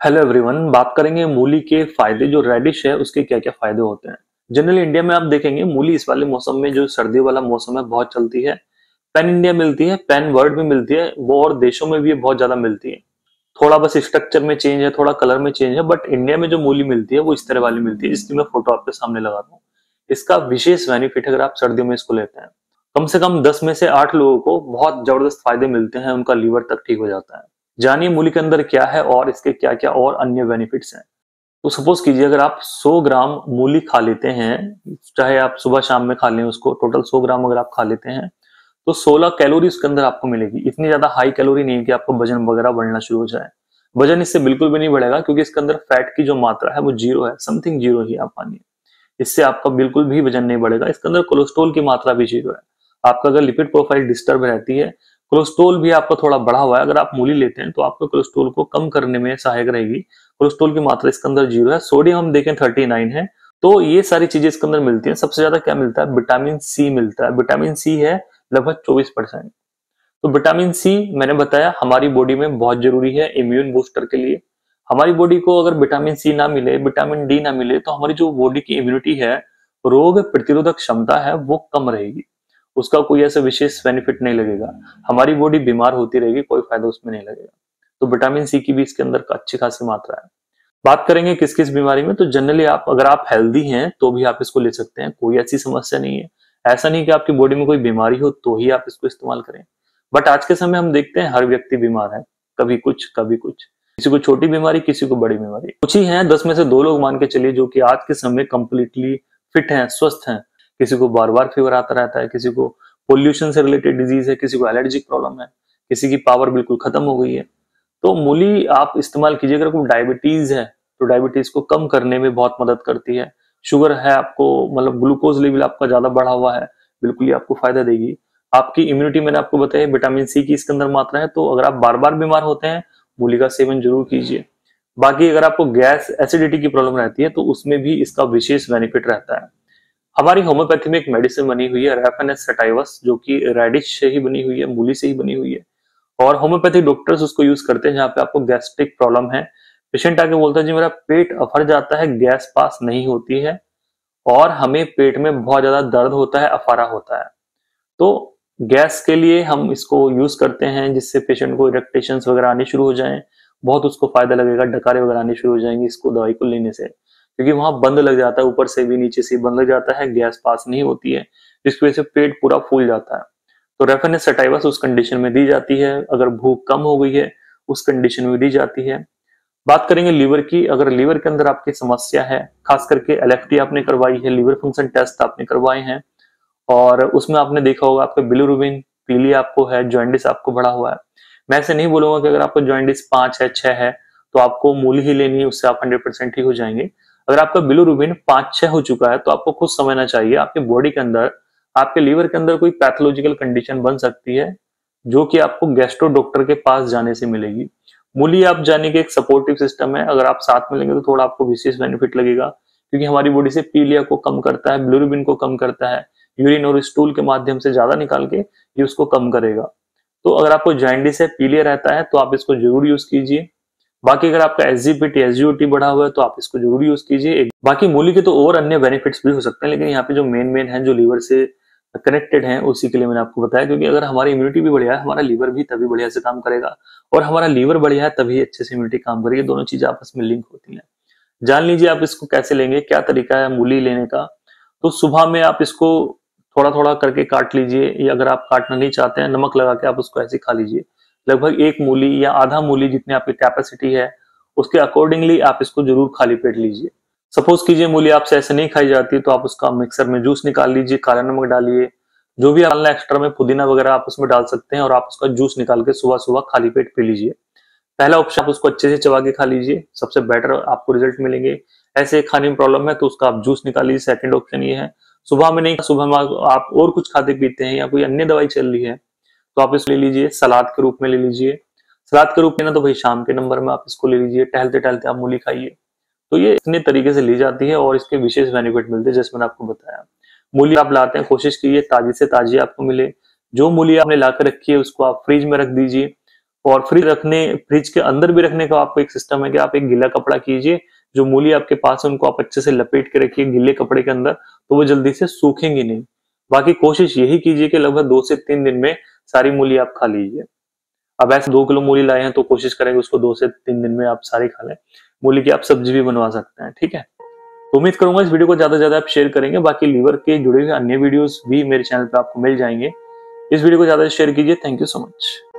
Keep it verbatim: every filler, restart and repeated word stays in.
Hello everyone, बात करेंगे मूली के फायदे। जो रेडिश है उसके क्या क्या फायदे होते हैं। जनरली इंडिया में आप देखेंगे मूली इस वाले मौसम में, जो सर्दियों वाला मौसम है, बहुत चलती है। पैन इंडिया मिलती है, पैन वर्ल्ड में मिलती है, वो और देशों में भी ये बहुत ज्यादा मिलती है। थोड़ा बस स्ट्रक्चर में चेंज है, थोड़ा कलर में चेंज है, बट इंडिया में जो मूली मिलती है वो इस तरह वाली मिलती है, जिसकी मैं फोटो आपके सामने लगा रहा हूँ। इसका विशेष बेनिफिट अगर आप सर्दियों में इसको लेते हैं, कम से कम दस में से आठ लोगों को बहुत जबरदस्त फायदे मिलते हैं, उनका लीवर तक ठीक हो जाता है। जानिए मूली के अंदर क्या है और इसके क्या क्या और अन्य बेनिफिट्स हैं। तो सपोज कीजिए अगर आप सौ ग्राम मूली खा लेते हैं, चाहे आप सुबह शाम में खा लें उसको, टोटल सौ ग्राम अगर आप खा लेते हैं तो सोलह कैलोरी उसके अंदर आपको मिलेगी। इतनी ज्यादा हाई कैलोरी नहीं है कि आपको वजन वगैरह बढ़ना शुरू हो जाए। वजन इससे बिल्कुल भी नहीं बढ़ेगा, क्योंकि इसके अंदर फैट की जो मात्रा है वो जीरो है, समथिंग जीरो ही आप मानिए। इससे आपका बिल्कुल भी वजन नहीं बढ़ेगा। इसके अंदर कोलेस्ट्रॉल की मात्रा भी जीरो है। आपका अगर लिपिड प्रोफाइल डिस्टर्ब रहती है, कोलेस्ट्रॉल भी आपका थोड़ा बढ़ा हुआ है, अगर आप मूली लेते हैं तो आपको कोलेस्ट्रॉल को कम करने में सहायक रहेगी। कोलेस्ट्रॉल की मात्रा इसके अंदर जीरो है। सोडियम हम देखें थर्टी नाइन है। तो ये सारी चीजें इसके अंदर मिलती हैं। सबसे ज्यादा क्या मिलता है? विटामिन सी मिलता है। विटामिन सी है लगभग चौबीस परसेंट। तो विटामिन सी मैंने बताया हमारी बॉडी में बहुत जरूरी है इम्यून बूस्टर के लिए। हमारी बॉडी को अगर विटामिन सी ना मिले, विटामिन डी ना मिले, तो हमारी जो बॉडी की इम्यूनिटी है, रोग प्रतिरोधक क्षमता है, वो कम रहेगी। उसका कोई ऐसा विशेष बेनिफिट नहीं लगेगा। हमारी बॉडी बीमार होती रहेगी, कोई फायदा उसमें नहीं लगेगा। तो विटामिन सी की भी इसके अंदर अच्छी खासी मात्रा है। बात करेंगे किस किस बीमारी में, तो जनरली आप अगर आप हेल्दी हैं तो भी आप इसको ले सकते हैं, कोई ऐसी समस्या नहीं है। ऐसा नहीं कि आपकी बॉडी में कोई बीमारी हो तो ही आप इसको इस्तेमाल करें। बट आज के समय हम देखते हैं हर व्यक्ति बीमार है, कभी कुछ कभी कुछ, किसी को छोटी बीमारी, किसी को बड़ी बीमारी। कुछ ही हैं, दस में से दो लोग मान के चलिए, जो कि आज के समय कंप्लीटली फिट हैं, स्वस्थ हैं। किसी को बार बार फीवर आता रहता है, किसी को पोल्यूशन से रिलेटेड डिजीज है, किसी को एलर्जिक प्रॉब्लम है, किसी की पावर बिल्कुल खत्म हो गई है। तो मूली आप इस्तेमाल कीजिए। अगर कोई डायबिटीज है तो डायबिटीज को कम करने में बहुत मदद करती है। शुगर है आपको, मतलब ग्लूकोज लेवल आपका ज्यादा बढ़ा हुआ है, बिल्कुल ही आपको फायदा देगी। आपकी इम्यूनिटी मैंने आपको बताया, विटामिन सी की इसके अंदर मात्रा है। तो अगर आप बार बार बीमार होते हैं, मूली का सेवन जरूर कीजिए। बाकी अगर आपको गैस एसिडिटी की प्रॉब्लम रहती है तो उसमें भी इसका विशेष बेनिफिट रहता है। हमारी होम्योपैथी में एक मेडिसिन बनी हुई है रेफेनेस सटाइवस, जो कि रेडिश से ही बनी हुई है, मूली से ही बनी हुई है। और होम्योपैथी डॉक्टर्स उसको यूज करते हैं जहाँ पे आपको गैस्ट्रिक प्रॉब्लम है। पेशेंट आके बोलता है जी मेरा पेट अफर जाता है, गैस पास नहीं होती है और हमें पेट में बहुत ज्यादा दर्द होता है, अफारा होता है। तो गैस के लिए हम इसको यूज करते हैं, जिससे पेशेंट को इरेक्टेशन वगैरह आनी शुरू हो जाए, बहुत उसको फायदा लगेगा। डकारे वगैरह आनी शुरू हो जाएंगी इसको दवाई को लेने से, क्योंकि वहां बंद लग जाता है, ऊपर से भी नीचे से बंद लग जाता है, गैस पास नहीं होती है, जिसकी वजह से पेट पूरा फूल जाता है। तो रेफेनेस सटाइवस उस कंडीशन में दी जाती है। अगर भूख कम हो गई है उस कंडीशन में दी जाती है। बात करेंगे लीवर की। अगर लीवर के अंदर आपकी समस्या है, खास करके एल एफ टी आपने करवाई है, लीवर फंक्शन टेस्ट आपने करवाए हैं, और उसमें आपने देखा होगा आपका बिलिरुबिन पीली आपको है, जॉइंडिस आपको बढ़ा हुआ है। मैं ऐसे नहीं बोलूंगा कि अगर आपको जॉइंडिस पांच है, छह है, तो आपको मूली ही लेनी है, उससे आप हंड्रेड परसेंट ठीक हो जाएंगे। अगर आपका बिलिरुबिन पांच छह हो चुका है तो आपको खुद समझना चाहिए आपके बॉडी के अंदर, आपके लीवर के अंदर कोई पैथोलॉजिकल कंडीशन बन सकती है, जो कि आपको गैस्ट्रो डॉक्टर के पास जाने से मिलेगी। मूली आप जाने के एक सपोर्टिव सिस्टम है, अगर आप साथ में लेंगे तो थोड़ा आपको विशेष बेनिफिट लगेगा, क्योंकि हमारी बॉडी से पीलिया को कम करता है, बिलिरुबिन को कम करता है, यूरिन और स्टूल के माध्यम से ज्यादा निकाल के ये उसको कम करेगा। तो अगर आपको जॉइंडिस है, पीलिया रहता है, तो आप इसको जरूर यूज कीजिए। बाकी अगर आपका एसजीपीटी एसजीओटी बढ़ा हुआ है तो आप इसको जरूर यूज कीजिए। बाकी मूली के तो और अन्य बेनिफिट्स भी हो सकते हैं, लेकिन यहाँ पे जो मेन मेन है, जो लीवर से कनेक्टेड है, उसी के लिए मैंने आपको बताया। क्योंकि अगर हमारी इम्यूनिटी भी बढ़िया है, हमारा लीवर भी तभी बढ़िया से काम करेगा, और हमारा लीवर बढ़िया है तभी अच्छे से इम्यूनिटी काम करेगी। दोनों चीजें आपस में लिंक होती हैं। जान लीजिए आप इसको कैसे लेंगे, क्या तरीका है मूली लेने का। तो सुबह में आप इसको थोड़ा थोड़ा करके काट लीजिए, या अगर आप काटना नहीं चाहते हैं, नमक लगा के आप उसको ऐसे खा लीजिए। लगभग एक मूली या आधा मूली जितनी आपकी कैपेसिटी है उसके अकॉर्डिंगली आप इसको जरूर खाली पेट लीजिए। सपोज कीजिए मूली आपसे ऐसे नहीं खाई जाती तो आप उसका मिक्सर में जूस निकाल लीजिए, काला नमक डालिए, जो भी डालना एक्स्ट्रा में, पुदीना वगैरह आप उसमें डाल सकते हैं, और आप उसका जूस निकाल के सुबह सुबह खाली पेट पी लीजिए। पहला ऑप्शन, आप उसको अच्छे से चबा के खा लीजिए, सबसे बेटर आपको रिजल्ट मिलेंगे। ऐसे खाने में प्रॉब्लम है तो उसका आप जूस निकाल लीजिए। सेकंड ऑप्शन ये है, सुबह में नहीं, सुबह में आप और कुछ खाते पीते हैं या कोई अन्य दवाई चल रही है तो आप इसको ले लीजिए, सलाद के रूप में ले लीजिए। सलाद के रूप में ना तो भाई शाम के नंबर में आप इसको ले लीजिए, टहलते टहलते आप मूली खाइए। तो ये इतने तरीके से ली जाती है और इसके विशेष बेनिफिट मिलते हैं, जैसे मैंने आपको बताया। मूली आप लाते हैं, कोशिश कीजिए ताजी से ताजी आपको मिले। जो मूली आपने ला कर रखी है उसको आप फ्रिज में रख दीजिए, और फ्रिज रखने फ्रिज के अंदर भी रखने का आपको एक सिस्टम है कि आप एक गीला कपड़ा कीजिए, जो मूली आपके पास है उनको आप अच्छे से लपेट के रखिए गीले कपड़े के अंदर, तो वो जल्दी से सूखेंगी नहीं। बाकी कोशिश यही कीजिए कि लगभग दो से तीन दिन में सारी मूली आप खा लीजिए। अब ऐसे दो किलो मूली लाए हैं तो कोशिश करेंगे उसको दो से तीन दिन में आप सारी खा लें। मूली की आप सब्जी भी बनवा सकते हैं, ठीक है। तो उम्मीद करूंगा इस वीडियो को ज्यादा से ज्यादा आप शेयर करेंगे। बाकी लीवर के जुड़े हुए अन्य वीडियोस भी मेरे चैनल पे आपको मिल जाएंगे। इस वीडियो को ज्यादा शेयर कीजिए। Thank you so much.